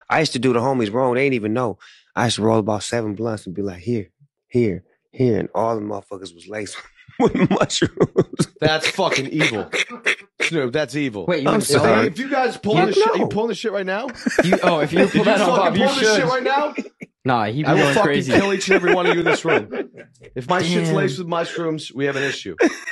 I used to do the homies wrong. They didn't even know. I used to roll about 7 blunts and be like, here, and all the motherfuckers was laced with mushrooms. That's fucking evil. Snoop, that's evil. Wait, I'm sorry. If you guys pull this shit, are you pulling this shit right now? if you pull that on Bob, you pull this shit should. right now? Nah, he'd be I will going fucking crazy. kill each and every one of you in this room. If my shit's Damn. laced with mushrooms, we have an issue.